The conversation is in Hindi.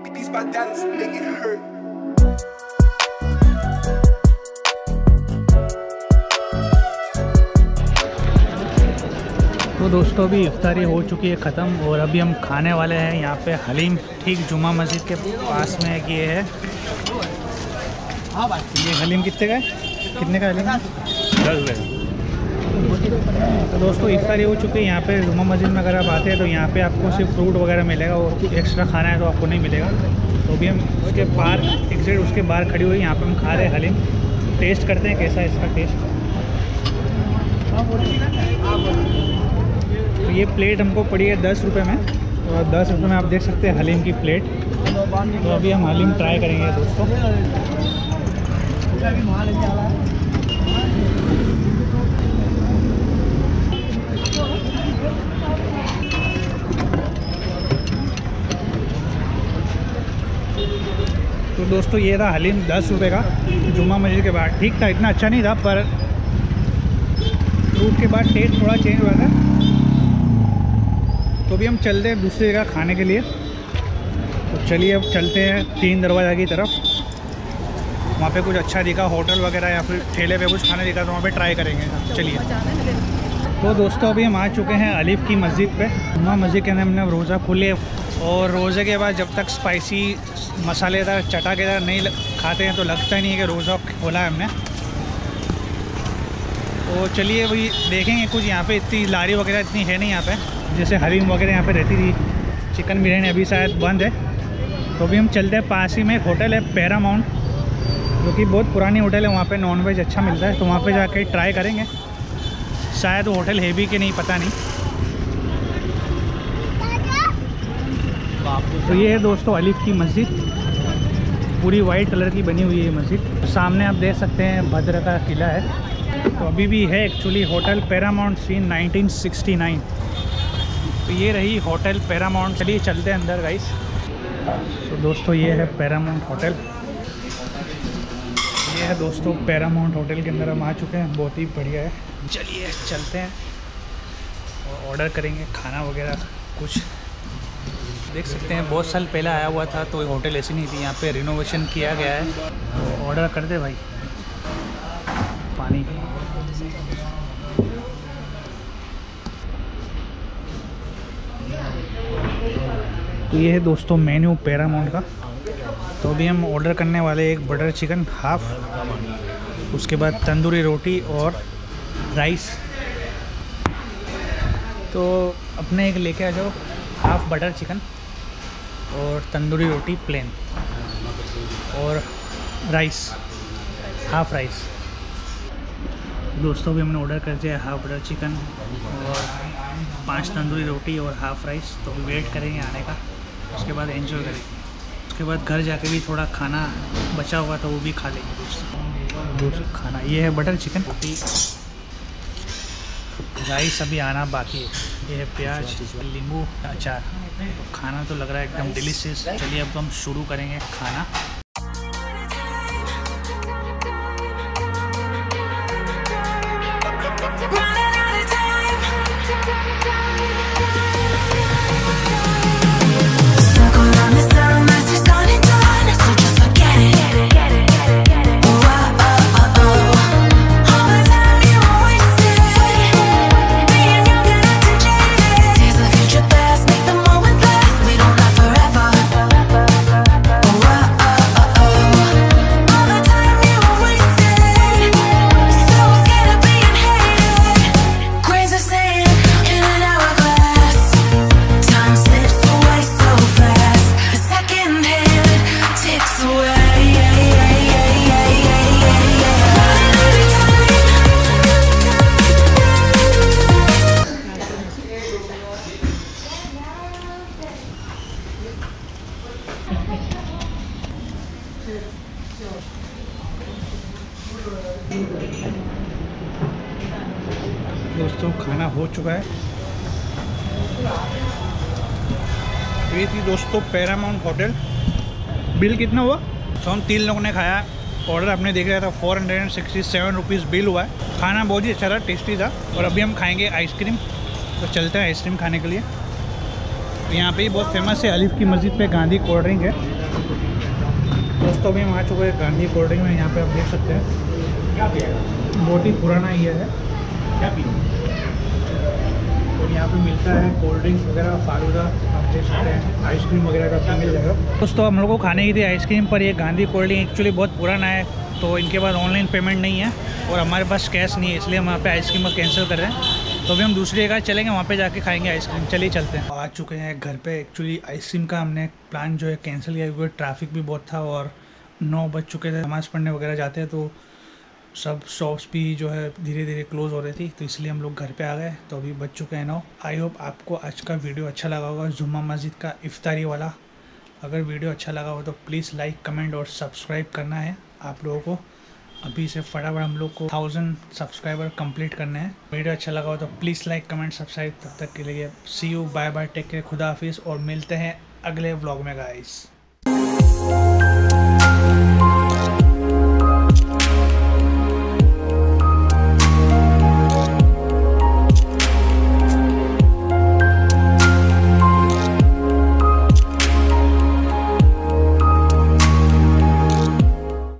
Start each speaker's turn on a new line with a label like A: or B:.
A: These my dollars make it hurt.
B: तो दोस्तों अभी इफ्तारी हो चुकी है ख़त्म और अभी हम खाने वाले हैं यहाँ पे हलीम, ठीक जुमा मस्जिद के पास में एक ये है। ये हलीम कितने का है? कितने का हलीम? 10 रुपये। तो दोस्तों इफ्तारी हो चुकी है यहाँ पे जुमा मस्जिद में। अगर आप आते हैं तो यहाँ पे आपको सिर्फ फ्रूट वगैरह मिलेगा और एक्स्ट्रा खाना है तो आपको नहीं मिलेगा। तो अभी हम उसके बाहर एग्जैक्ट उसके बाहर खड़ी हुई यहाँ पे हम खा रहे हैं हलीम। टेस्ट करते हैं कैसा है इसका टेस्ट। तो ये प्लेट हमको पड़ी है 10 रुपये में और 10 रुपये में आप देख सकते हैं हलीम की प्लेट। तो अभी हम हलीम ट्राई करेंगे दोस्तों। तो दोस्तों ये था हलीम 10 रुपये का जुमा मस्जिद के बाद। ठीक था, इतना अच्छा नहीं था पर फ्रूट के बाद टेस्ट थोड़ा चेंज हुआ था। तो अभी हम चलते हैं दूसरी जगह खाने के लिए। तो चलिए अब चलते हैं 3 दरवाज़ा की तरफ। वहाँ पे कुछ अच्छा दिखा होटल वगैरह या फिर ठेले पे कुछ खाना दिखा तो वहाँ पे ट्राई करेंगे। चलिए। तो दोस्तों अभी हम आ चुके हैं अलीफ की मस्जिद पे। जुमा मस्जिद के अंदर हमने रोज़ा खोले और रोज़े के बाद जब तक स्पाइसी मसालेदार चटाकेदार नहीं खाते हैं तो लगता ही नहीं है कि रोज़ा खोला है हमने। तो चलिए वही देखेंगे। कुछ यहाँ पे इतनी लारी वगैरह इतनी है नहीं यहाँ पे, जैसे हलीम वगैरह यहाँ पे रहती थी। चिकन बिरयानी अभी शायद बंद है। तो अभी हम चलते हैं, पास ही में एक होटल है पैरामाउंट, जो कि बहुत पुरानी होटल है। वहाँ पे नॉनवेज अच्छा मिलता है तो वहाँ पे जाके ट्राई करेंगे। शायद वो होटल है भी कि नहीं पता नहीं। तो ये है दोस्तों अलीफ की मस्जिद, पूरी वाइट कलर की बनी हुई है ये मस्जिद। सामने आप देख सकते हैं भद्र का किला है। तो अभी भी है एक्चुअली होटल पैरामाउंट सीन 1969। तो ये रही होटल पैरामाउंट। चलिए चलते हैं अंदर गाइस। तो दोस्तों ये है पैरामाउंट होटल। ये है दोस्तों पैरामाउंट होटल के अंदर हम आ चुके हैं। बहुत ही बढ़िया है। चलिए चलते हैं और ऑर्डर करेंगे खाना वगैरह कुछ। देख सकते हैं बहुत साल पहले आया हुआ था तो ये होटल ऐसी नहीं थी। यहाँ पे रिनोवेशन किया गया है। तो ऑर्डर कर दे भाई। पानी तो ये है दोस्तों मेन्यू पैरामाउंट का। तो अभी हम ऑर्डर करने वाले एक बटर चिकन हाफ, उसके बाद तंदूरी रोटी और राइस। तो अपने एक लेके आ जाओ हाफ बटर चिकन और तंदूरी रोटी प्लेन और राइस हाफ राइस। दोस्तों भी हमने ऑर्डर कर दिया हाफ बटर चिकन और 5 तंदूरी रोटी और हाफ राइस। तो वेट करेंगे आने का, उसके बाद एंजॉय करेंगे। उसके बाद घर जाके भी थोड़ा खाना बचा हुआ था वो भी खा लेंगे दोस्तों खाना। ये है बटर चिकन, राइस अभी आना बाकी है। ये है प्याज, नींबू, अचार। तो खाना तो लग रहा है एकदम डिलीशियस। चलिए अब हम शुरू करेंगे खाना। दोस्तों खाना हो चुका है। ये थी दोस्तों पैरामाउंट होटल। बिल कितना हुआ? तो हम 3 लोगों ने खाया। ऑर्डर आपने देख लिया था 467 रुपीज़ बिल हुआ है। खाना बहुत ही अच्छा था, टेस्टी था। और अभी हम खाएंगे आइसक्रीम। तो चलते हैं आइसक्रीम खाने के लिए। यहाँ पे ही बहुत फेमस है अलीफ की मस्जिद पे गांधी कोल्ड ड्रिंक है। दोस्तों अभी हम आ चुके हैं गांधी कोल्ड ड्रिंक में। यहाँ पे आप देख सकते हैं क्या पिएगा, बहुत ही पुराना ये है। क्या पिए और यहाँ पे मिलता है कोल्ड ड्रिंक्स वगैरह, फालूदा आप देख सकते हैं, आइसक्रीम वगैरह का मिल जाएगा। दोस्तों हम लोग को खाने की थी आइसक्रीम, पर ये गांधी कोल्ड ड्रिंक एक्चुअली बहुत पुराना है, तो इनके पास ऑनलाइन पेमेंट नहीं है और हमारे पास कैश नहीं है, इसलिए हम वहाँ पे आइसक्रीम को कैंसिल कर रहे हैं। तो अभी हम दूसरी जगह चलेंगे, वहाँ पे जाके खाएंगे आइसक्रीम। चलिए चलते हैं। आ चुके हैं घर पे। एक्चुअली आइसक्रीम का हमने प्लान जो है कैंसिल किया क्योंकि ट्रैफिक भी बहुत था और 9 बज चुके थे। नमाज़ पढ़ने वगैरह जाते हैं तो सब शॉप्स भी जो है धीरे धीरे क्लोज हो रही थी, तो इसलिए हम लोग घर पे आ गए। तो अभी बज चुके हैं 9। आई होप आपको आज का वीडियो अच्छा लगा होगा, जुम्मा मस्जिद का इफ्तारी वाला। अगर वीडियो अच्छा लगा हो तो प्लीज़ लाइक, कमेंट और सब्सक्राइब करना है आप लोगों को। अभी से फटाफट हम लोग को 1000 सब्सक्राइबर कंप्लीट करने हैं। वीडियो अच्छा लगा हो तो प्लीज़ लाइक, कमेंट, सब्सक्राइब। तब तक के लिए see you, bye bye, take care, खुदा हाफिज़ और मिलते हैं अगले व्लॉग में गाइस।